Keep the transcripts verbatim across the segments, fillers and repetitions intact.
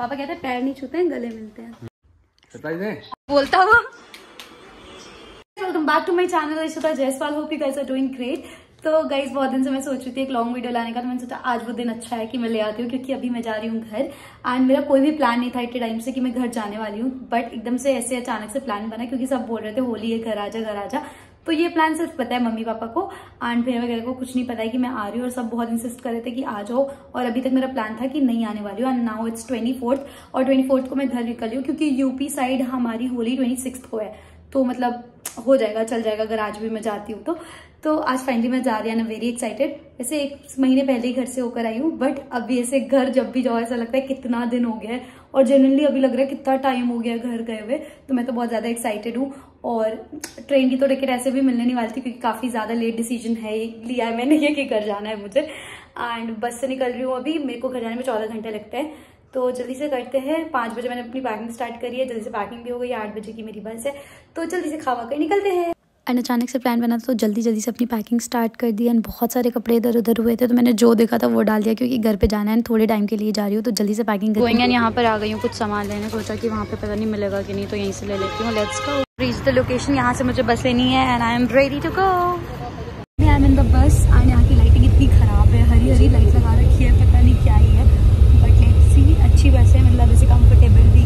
पापा कहते हैं पैर नहीं छूते हैं गले मिलते हैं। बोलता हुआ welcome back to my channel Ishita Jaiswal. Hope you guys are doing great. तो गाइस बहुत दिन से मैं सोच रही थी एक लॉन्ग वीडियो लाने का, तो मैंने सोचा आज वो दिन अच्छा है कि मैं ले आती हूँ, क्योंकि अभी मैं जा रही हूँ घर एंड मेरा कोई भी प्लान नहीं था इतने टाइम से कि मैं घर जाने वाली हूँ, बट एकदम से ऐसे अचानक से प्लान बना क्योंकि सब बोल रहे थे होली है घर आजा घर आजा। तो ये प्लान सिर्फ पता है मम्मी पापा को एंड भैया वगैरह को कुछ नहीं पता है कि मैं आ रही हूँ, और सब बहुत इंसिस्ट कर रहे थे कि आ जाओ। और अभी तक मेरा प्लान था कि नहीं आने वाली हूँ and now it's twenty fourth और ट्वेंटी फोर्थ को मैं घर निकली हूँ, क्योंकि यूपी साइड हमारी होली ट्वेंटी सिक्स को है, तो मतलब हो जाएगा चल जाएगा अगर आज भी मैं जाती हूँ तो तो आज फाइनली मैं जा रही हूँ, आई एम वेरी एक्साइटेड। ऐसे एक महीने पहले ही घर से होकर आई हूँ, बट अभी ऐसे घर जब भी जाओ ऐसा लगता है कितना दिन हो गया है, और जनरली अभी लग रहा है कितना टाइम हो गया घर गए हुए। तो मैं तो बहुत ज्यादा एक्साइटेड हूँ। और ट्रेन की तो टिकट ऐसे भी मिलने नहीं वाली थी, क्योंकि काफी ज्यादा लेट डिसीजन है लिया है मैंने ये कि घर जाना है मुझे। एंड बस से निकल रही हूँ अभी, मेरे को घर जाने में चौदह घंटे लगते हैं, तो जल्दी से करते हैं। पाँच बजे मैंने अपनी पैकिंग स्टार्ट करी है, जल्दी से पैकिंग भी हो गई। आठ बजे की मेरी बस है, तो जल्दी से खावा कर निकलते हैं। एंड अचानक से प्लान बना तो जल्दी जल्दी से अपनी पैकिंग स्टार्ट कर दी। एंड बहुत सारे कपड़े इधर उधर हुए थे, तो मैंने जो देखा था वो डाल दिया, क्योंकि घर पे जाना है, थोड़े टाइम के लिए जा रही हूँ, तो जल्दी से पैकिंग कर दी। यहाँ पर आ गई हूँ कुछ सामान लेने, सोचा कि वहाँ पे पता नहीं मिलेगा कि नहीं, तो यहीं से ले लेती हूँ। Let's go reach the location. यहाँ से मुझे बस लेनी है and I am ready to go. I am in the bus and यहाँ की लाइटिंग इतनी खराब है, हरी हरी लाइट लगा रखी है, पता नहीं क्या ही है, बट लेट्स सी। अच्छी बस है, मतलब ऐसे कंफर्टेबल भी।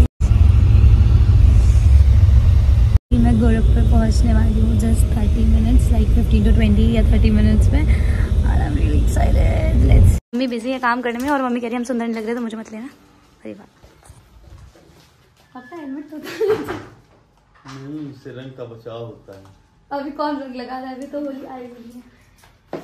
मैं गोरखपुर पहुंचने वाली हूँ just thirty minutes, like fifteen to twenty या थर्टी मिनट्स में। और I am really excited. Let's. Mummy busy है काम करने में, और मम्मी कह रही है हम सुंदर नहीं लग रहे तो मुझे मत लेना। अरे बात पापा हेलमेट तो नहीं, इससे रंग का बचाव होता है। अभी कौन रंग लगा रहा है, अभी तो होली आई हुई है।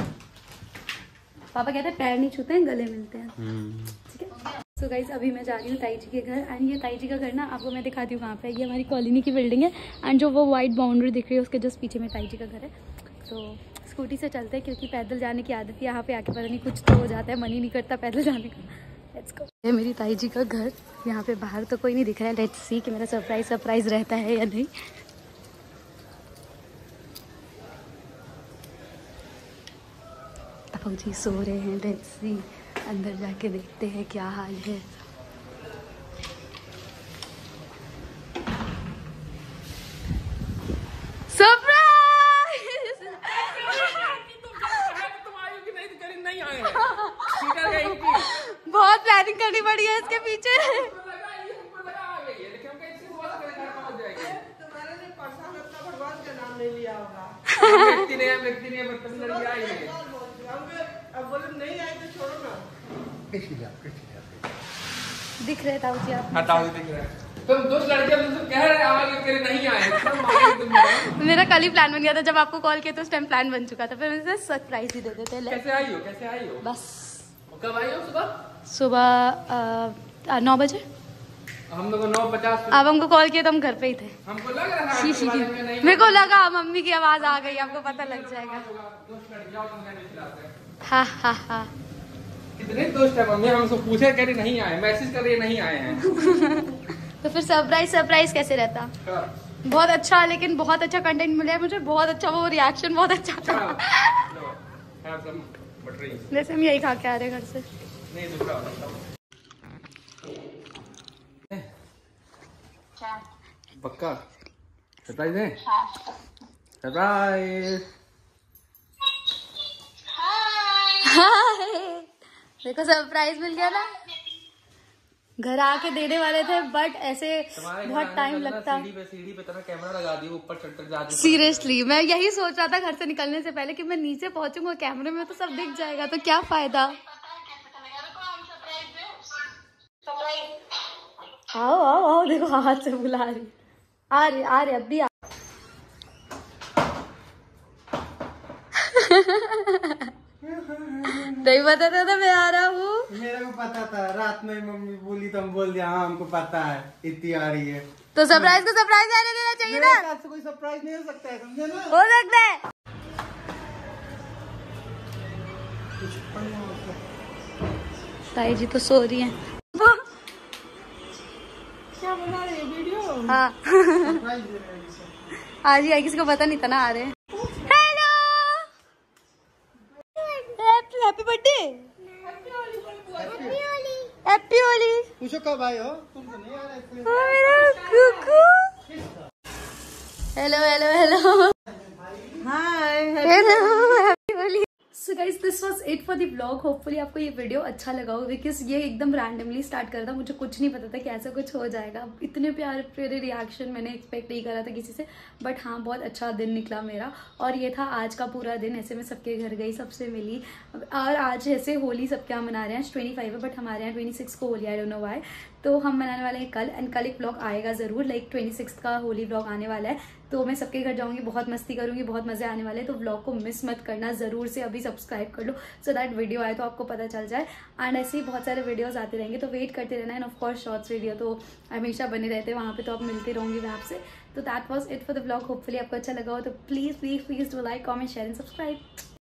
पापा कहते हैं पैर नहीं छूते हैं गले मिलते हैं, ठीक है। सो गाइज अभी मैं जा रही हूँ ताई जी के घर एंड ये ताई जी का घर ना आपको मैं दिखाती हूँ कहाँ पे। ये हमारी कॉलोनी की बिल्डिंग है एंड जो वो वाइट बाउंड्री दिख रही है उसके जस्ट पीछे में ताई जी का घर है। तो स्कूटी से चलते हैं, क्योंकि पैदल जाने की आदत है, यहाँ पे आके पता नहीं कुछ तो हो जाता है, मन ही नहीं करता पैदल जाने का। Let's go. ये मेरी ताई जी का घर, यहाँ पे बाहर तो कोई नहीं दिख रहा है। लेट्स सी कि मेरा सरप्राइज सरप्राइज रहता है या नहीं। ताऊ जी सो रहे हैं, लेट्स सी अंदर जाके देखते हैं क्या हाल है। बहुत प्लानिंग करनी पड़ी है इसके पीछे। व्यक्ति ने व्यक्ति ने लड़की आई है, अब बोले नहीं आए तो छोड़ो ना। दिख रहे ताऊ जी आप? हाँ ताऊ जी दिख रहे हैं। तुम दो लड़कियां तुम कह रहे आवाज करके नहीं आए। मेरा कल ही प्लान बन गया था, जब आपको कॉल किया तो उस टाइम प्लान बन चुका था, फिर मुझे सरप्राइज ही दे देते। कैसे आई हो कैसे आई हो? बस कब आई हो? सुबह सुबह नौ बजे। हम लोग नौ पचास। आप हमको कॉल किया तो हम घर पे ही थे। हमको लग रहा है मेरे को लगा मम्मी की आवाज आ गई, आपको पता लग जाएगा। हाँ हाँ हाँ कितने दोस्त है मम्मी? हमसे पूछे कह रही नहीं आए, मैसेज कर रही नहीं आए हैं। तो फिर सरप्राइज सरप्राइज कैसे रहता? बहुत अच्छा, लेकिन बहुत अच्छा कंटेंट मिला है मुझे, बहुत अच्छा, वो रिएक्शन बहुत अच्छा था। जैसे हम यही खा के आ रहे घर से। नहीं दूसरा पक्का सरप्राइज है। सरप्राइज। देखो सरप्राइज मिल गया ना, घर आके देने वाले थे, बट ऐसे बहुत टाइम लगता। सीढ़ी पे सीढ़ी पे तो कैमरा लगा दी, ऊपर चढ़ जा दी। सीरियसली मैं यही सोच रहा था घर से निकलने से पहले कि मैं नीचे पहुंचूंगा, कैमरे में तो सब दिख जाएगा, तो क्या फायदा। आओ आओ आओ, देखो हाथ से बुला रही, आ रही आ रही अभी आ। नहीं पता था ना मैं आ रहा हूँ। मेरे को पता था, रात में मम्मी बोली तो हम बोल दिया हाँ हमको पता है इतनी आ रही है, तो सरप्राइज को सरप्राइज आने देना चाहिए ना। मेरे से कोई सरप्राइज नहीं हो सकता है, समझे ना? हो सकता है। ताई जी तो सो रही हैं। क्या बना रही है वीडियो? हाँ आज ही आई, किसी को पता नहीं था ना आ रहे हैं। Hello happy birthday. Happy Holi. पूछो कब आए हो, तुम तो नहीं आ रहे थे। ओ मेरा कुकू। Hello hello hello hi happy Holi. So guys this was it for the vlog. Hopefully आपको ये वीडियो अच्छा लगा हो, बिकॉज ये एकदम रैंडमली स्टार्ट करा था, मुझे कुछ नहीं पता था कि ऐसा कुछ हो जाएगा। इतने प्यारे प्यारे रिएक्शन मैंने एक्सपेक्ट नहीं करा था किसी से, बट हाँ बहुत अच्छा दिन निकला मेरा। और ये था आज का पूरा दिन। ऐसे मैं सबके घर गई, सबसे मिली। और आज ऐसे होली सबके यहाँ मना रहे हैं, ट्वेंटी फाइव है बट हमारे यहाँ ट्वेंटी सिक्स को Holi, I don't know why. तो हम मनाने वाले हैं कल, एंड कल एक व्लॉग आएगा जरूर, लाइक ट्वेंटी सिक्स का होली व्लॉग आने वाला है। तो मैं सबके घर जाऊंगी, बहुत मस्ती करूंगी, बहुत मजे आने वाले हैं। तो व्लॉग को मिस मत करना, जरूर से अभी सब्सक्राइब कर लो सो दैट वीडियो आए तो आपको पता चल जाए। एंड ऐसे ही बहुत सारे वीडियोस आते रहेंगे, तो वेट करते रहना। And of course shorts video तो हमेशा बने रहते हैं, वहाँ पे तो आप मिलते रहूंगी मैं आपसे। तो that was it for the vlog. Hopefully आपको अच्छा लगा हो तो please please please do like, comment, share and subscribe.